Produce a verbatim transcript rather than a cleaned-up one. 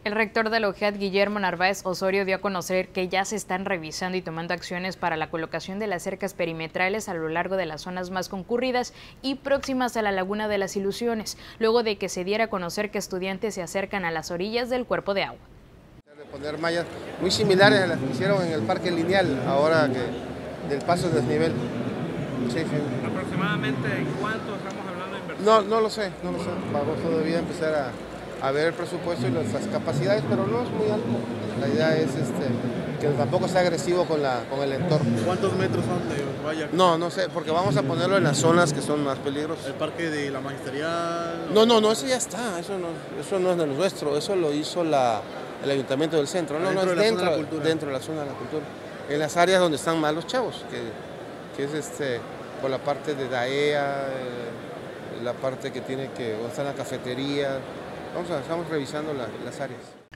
El rector de la U G E D, Guillermo Narváez Osorio, dio a conocer que ya se están revisando y tomando acciones para la colocación de las cercas perimetrales a lo largo de las zonas más concurridas y próximas a la Laguna de las Ilusiones, luego de que se diera a conocer que estudiantes se acercan a las orillas del cuerpo de agua. De poner mallas muy similares a las que hicieron en el Parque Lineal, ahora que del paso de desnivel. Sí, sí. ¿Aproximadamente en cuánto estamos hablando de inversión? No, no lo sé, no lo sé. Vamos todavía a empezar a... a ver el presupuesto y nuestras capacidades, pero no es muy alto. La idea es este, que tampoco sea agresivo con, la, con el entorno. ¿Cuántos metros son de valla? No, no sé, porque vamos a ponerlo en las zonas que son más peligrosas. ¿El parque de la Magisterial? No, no, no, eso ya está, eso no, eso no es de lo nuestro, eso lo hizo la, el Ayuntamiento del Centro. No, no, es de dentro, de dentro de la zona de la cultura. En las áreas donde están más los chavos, que, que es este, por la parte de Daea, eh, la parte que tiene que, donde está la cafetería. Vamos a, estamos revisando la, las áreas.